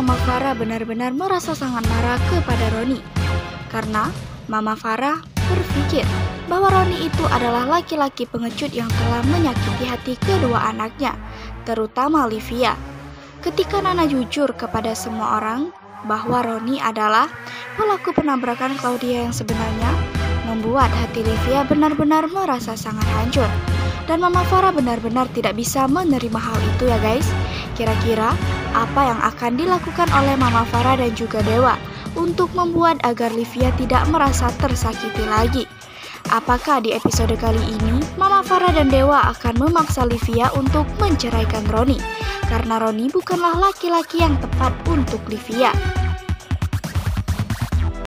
Mama Farah benar-benar merasa sangat marah kepada Roni. Karena Mama Farah berpikir bahwa Roni itu adalah laki-laki pengecut yang telah menyakiti hati kedua anaknya, terutama Livia. Ketika Nana jujur kepada semua orang bahwa Roni adalah pelaku penabrakan Claudia yang sebenarnya, membuat hati Livia benar-benar merasa sangat hancur. Dan Mama Farah benar-benar tidak bisa menerima hal itu ya guys. Kira-kira apa yang akan dilakukan oleh Mama Farah dan juga Dewa untuk membuat agar Livia tidak merasa tersakiti lagi? Apakah di episode kali ini Mama Farah dan Dewa akan memaksa Livia untuk menceraikan Roni? Karena Roni bukanlah laki-laki yang tepat untuk Livia.